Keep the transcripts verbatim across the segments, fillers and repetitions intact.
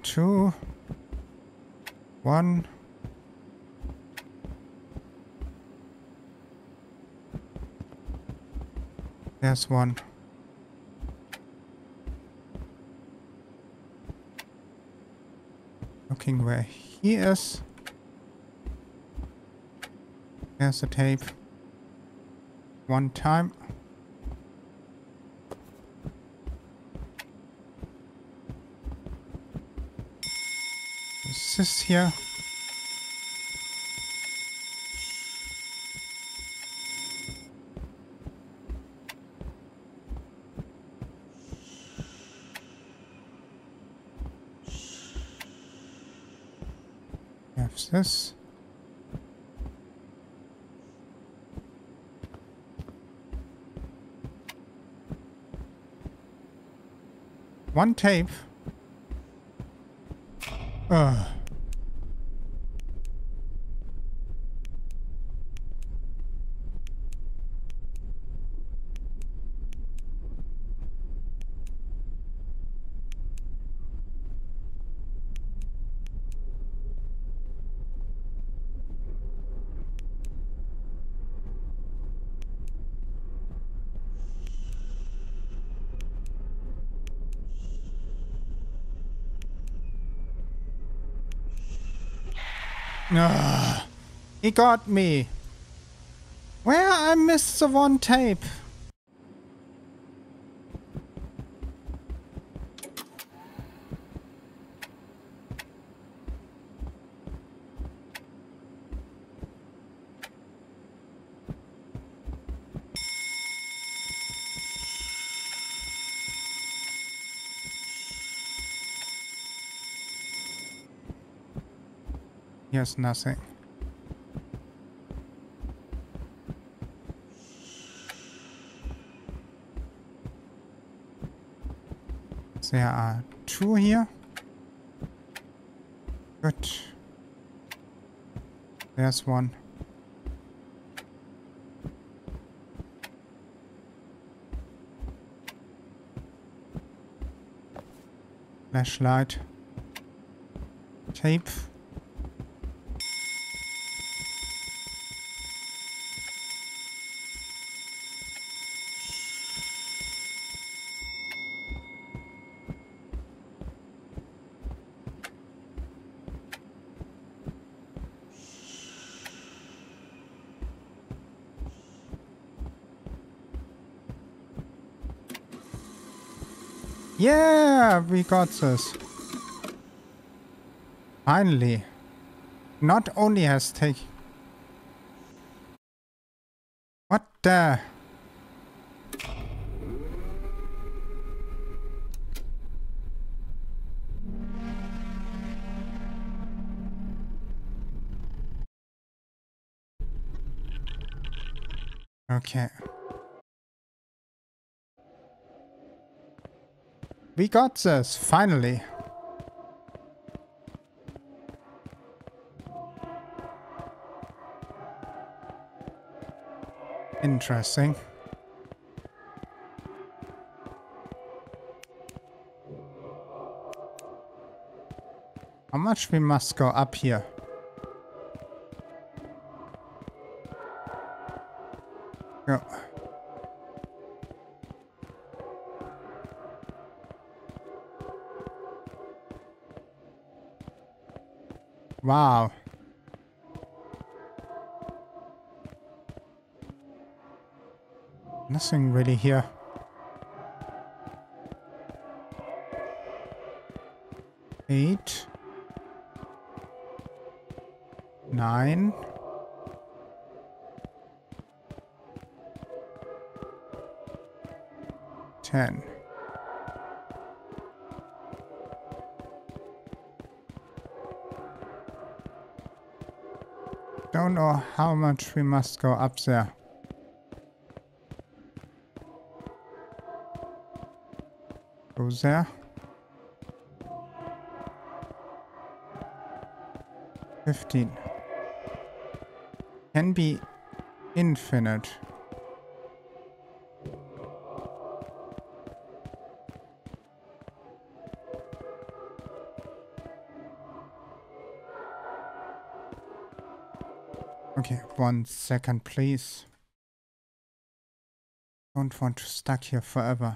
two, one. There's one. Looking where he is. There's the tape. One time. What's this here? Have this. One tape. Ugh. Ugh. He got me. Where I missed the one tape. Here's nothing. There are two here. Good. There's one. Flashlight. Tape. Yeah, we got this. Finally. Not only has taken... What the... Okay. We got this, finally. Interesting. How much we must go up here? Go. Wow. Nothing really here. Eight. Nine. Ten. Don't know how much we must go up there. Go there. Fifteen. Can be infinite. Okay, one second, please. Don't want to stuck here forever.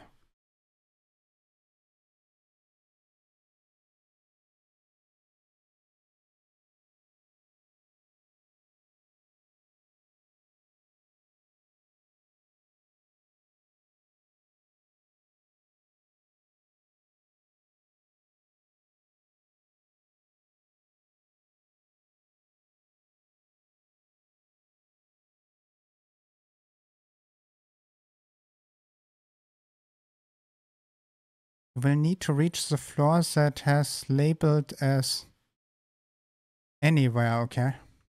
We'll need to reach the floor that has labeled as anywhere, okay?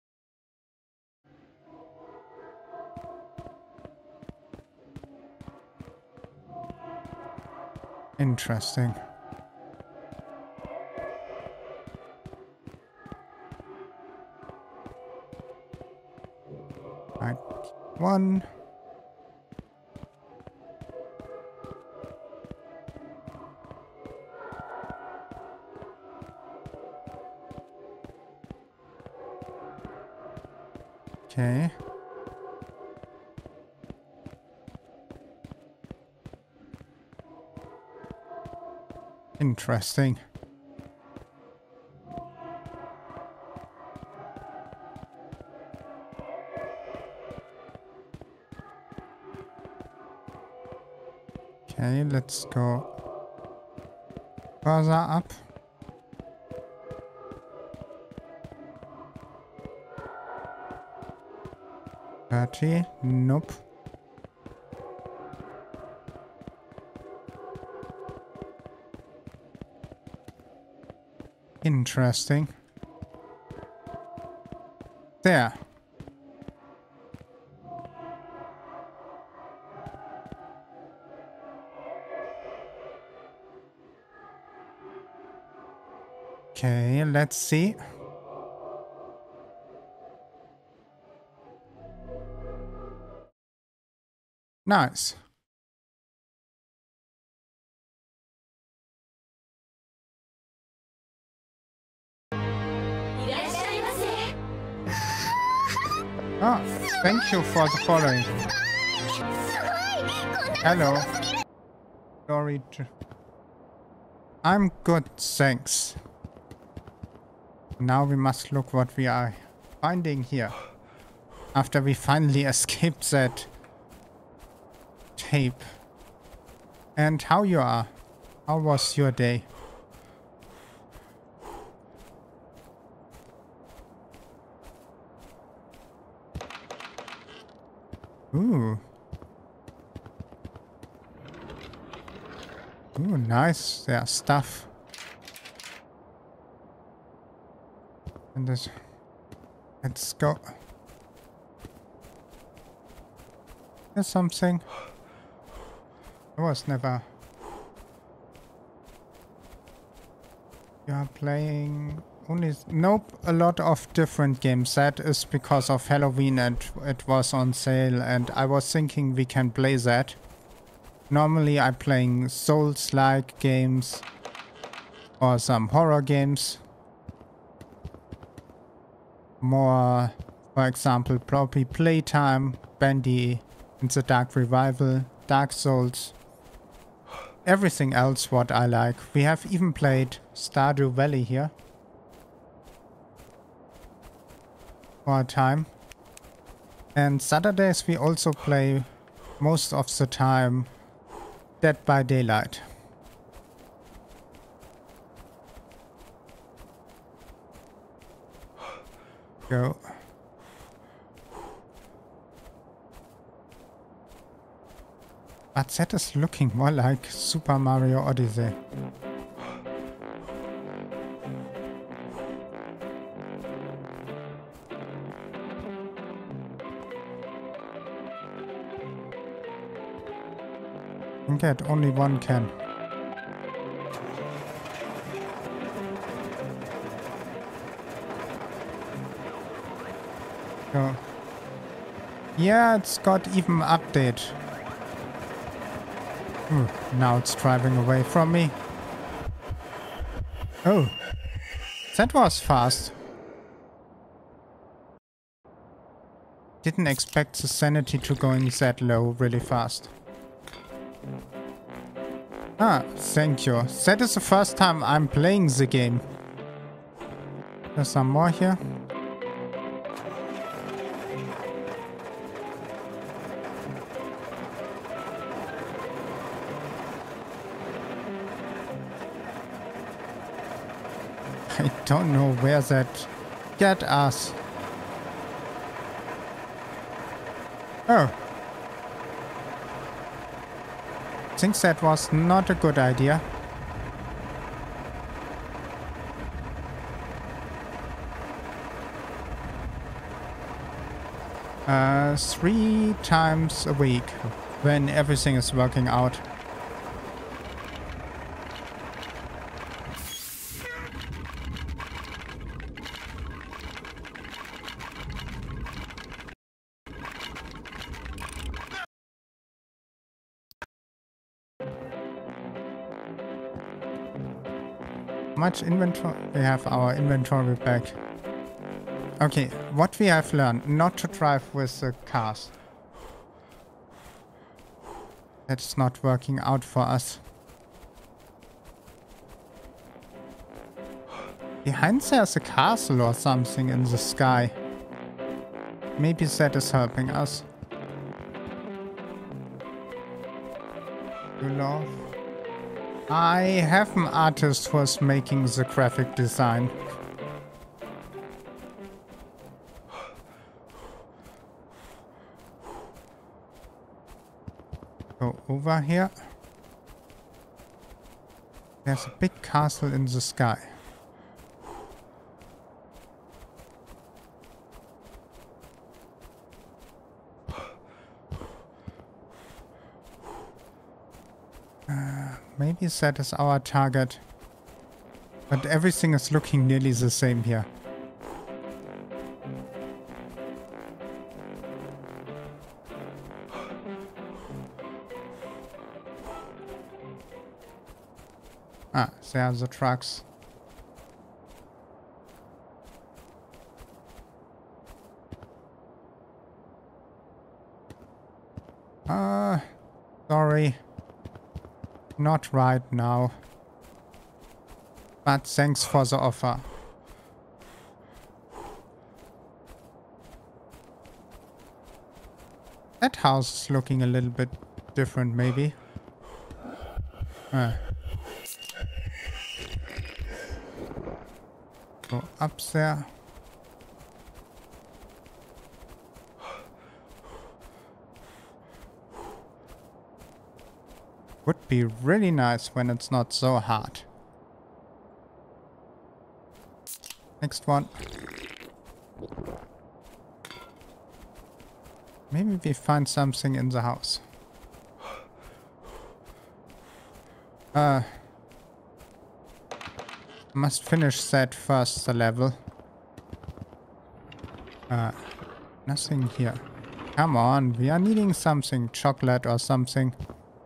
Interesting. Right, one. Okay. Interesting. Okay, let's go further up. thirty. Nope. Interesting. There. Okay, let's see. Nice. Ah, thank you for the following. Hello. Glory to... I'm good, thanks. Now we must look what we are finding here. After we finally escaped that tape. And how you are? How was your day? Ooh. Ooh, nice. There's stuff. And this. Let's go. There's something. I was never. You are playing only. Nope, a lot of different games. That is because of Halloween and it was on sale, and I was thinking we can play that. Normally I'm playing Souls-like games or some horror games. More, for example, probably Playtime, Bandy, In the Dark Revival, Dark Souls. Everything else what I like. We have even played Stardew Valley here for a time. And Saturdays we also play most of the time Dead by Daylight. Go. But that is looking more like Super Mario Odyssey. I can get only one can. Go. Yeah, it's got even update. Ooh, now it's driving away from me. Oh, that was fast. Didn't expect the sanity to going that low really fast. Ah, thank you. That is the first time I'm playing the game. There's some more here. I don't know where that get us. Oh. I think that was not a good idea. Uh, three times a week when everything is working out. Much inventory. We have our inventory back. Okay, what we have learned, not to drive with the cars. That's not working out for us. Behind there's a castle or something in the sky. Maybe that is helping us. You love? I have an artist who is making the graphic design. Go over here. There's a big castle in the sky. Maybe that is our target. But everything is looking nearly the same here. Ah, there are the trucks. Ah, uh, sorry. Not right now. But thanks for the offer. That house is looking a little bit different, maybe. Ah. Go up there. Would be really nice when it's not so hard. Next one. Maybe we find something in the house. Uh, must finish that first, the level. Uh, nothing here. Come on, we are needing something. Chocolate or something.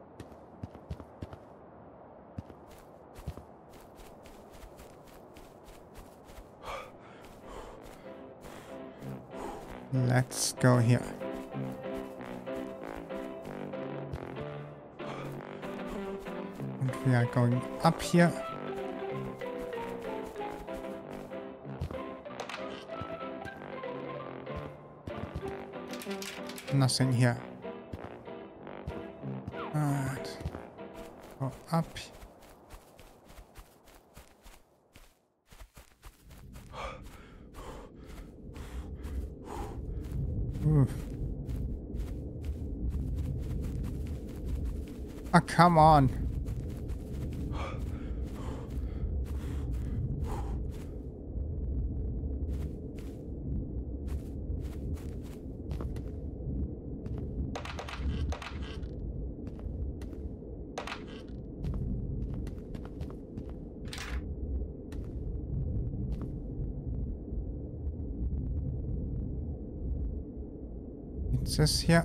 Let's go here. And we are going up here. Nothing here. Alright. Go up. Ooh. Oh, come on. It's this here.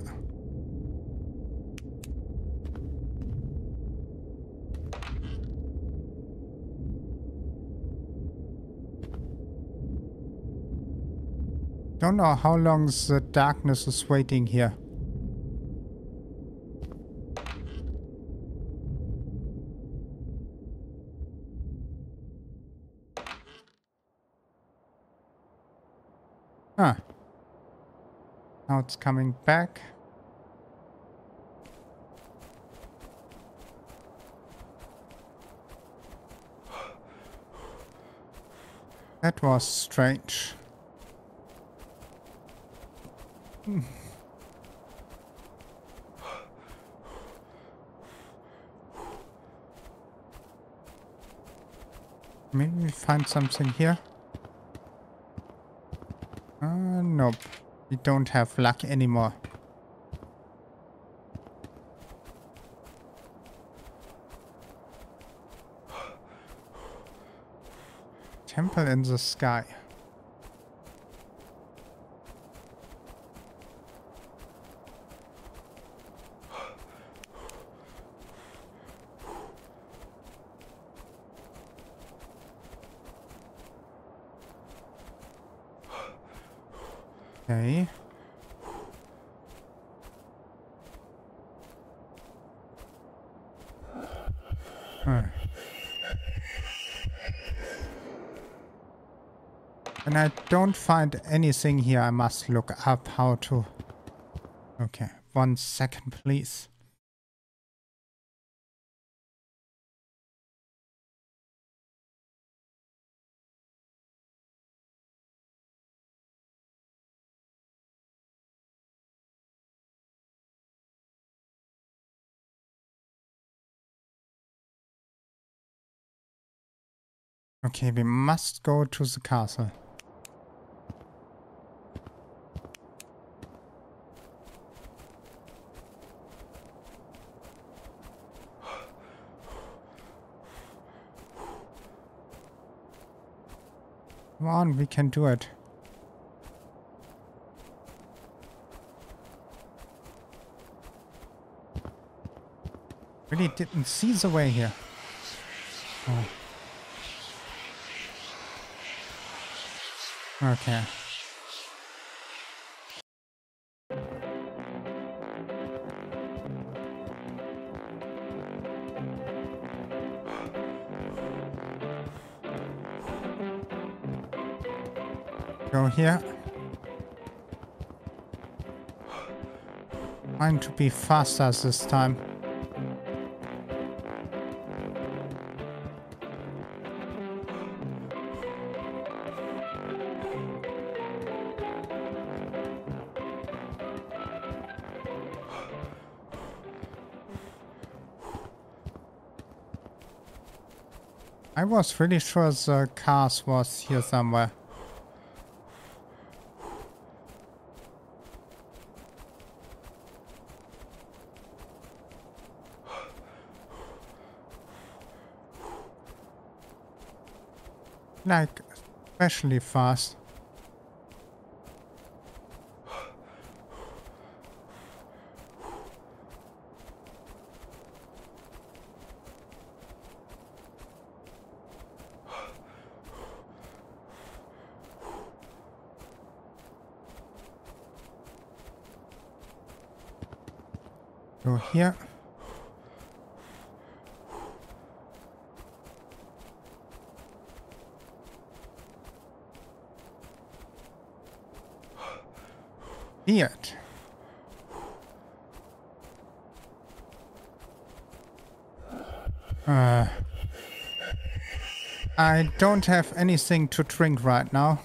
Don't know how long the darkness is waiting here. Huh. Now it's coming back. That was strange. Hmm. Maybe we find something here. Uh, nope. We don't have luck anymore. Temple in the sky. Okay. Huh. And I don't find anything here. I must look up how to... Okay, one second, please. Okay, we must go to the castle. Come on, we can do it. Really didn't see the way here. Oh. Okay. Go here. Trying to be faster this time. I was really sure the cars was here somewhere. Like, especially fast. Go here. Weird. Uh, I don't have anything to drink right now.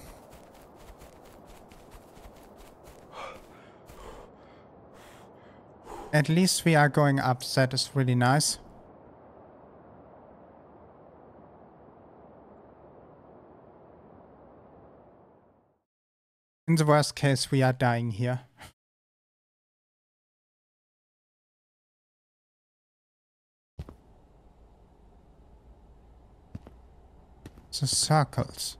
At least we are going up. That is really nice. In the worst case, we are dying here. The circles.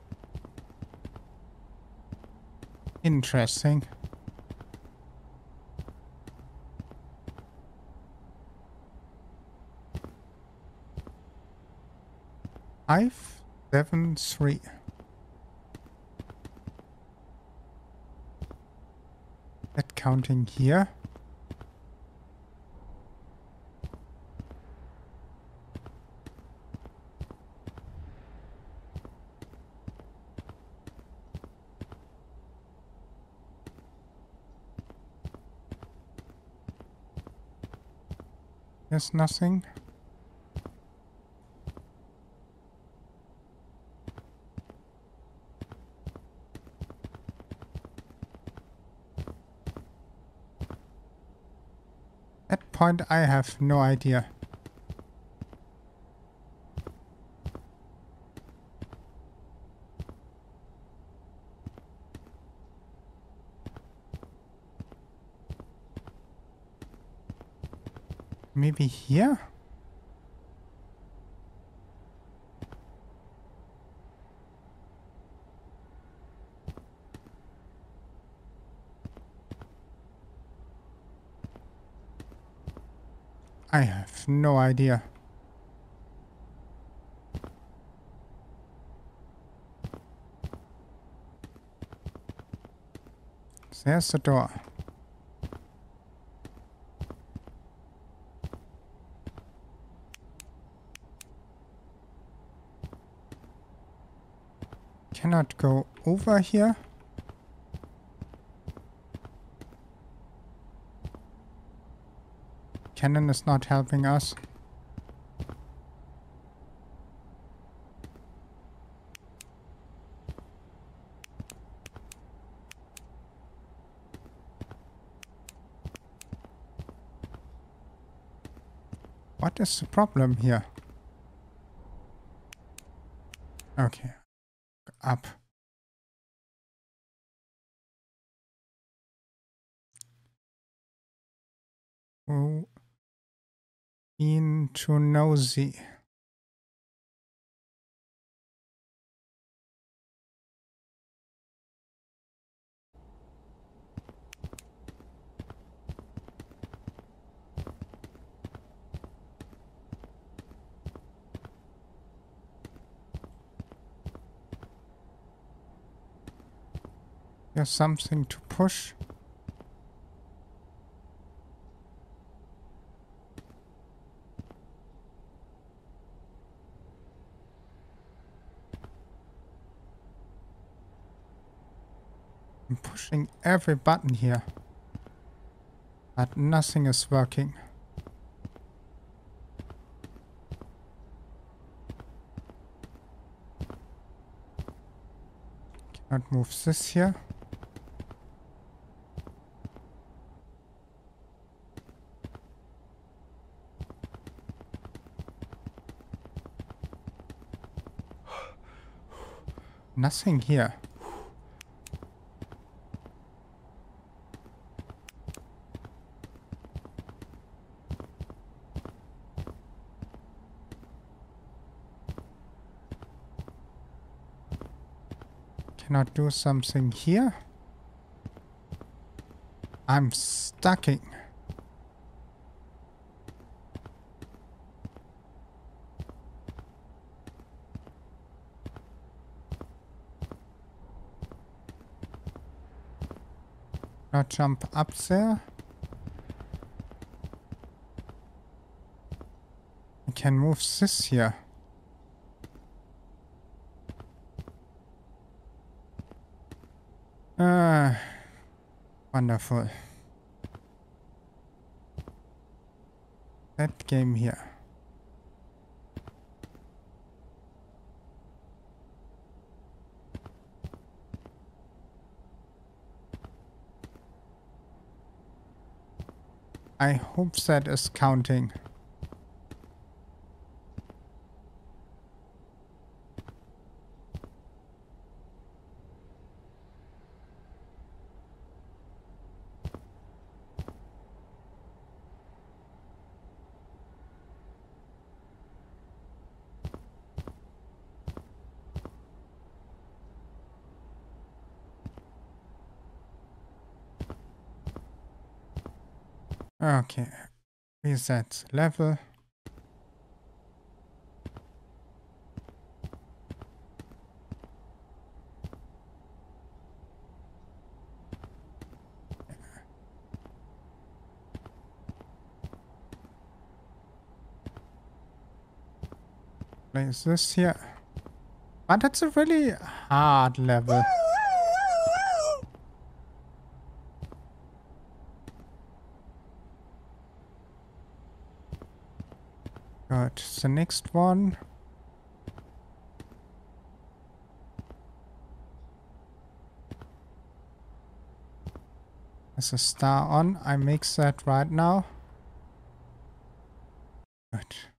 Interesting. Five, seven, three. That counting here. There's nothing. At that point, I have no idea. Maybe here? I have no idea. There's the door. Cannot go over here. Cannon is not helping us. What is the problem here? Okay. Up. Oh. Into nosy. There's something to push. I'm pushing every button here, but nothing is working. Cannot move this here. Nothing here. Cannot do something here. I'm stucking. Now jump up there. I can move this here. Ah, wonderful. That game here. I hope that is counting. Okay, reset level. Place this here. But it's a really hard level. Good. The next one. There's a star on. I mix that right now. Good.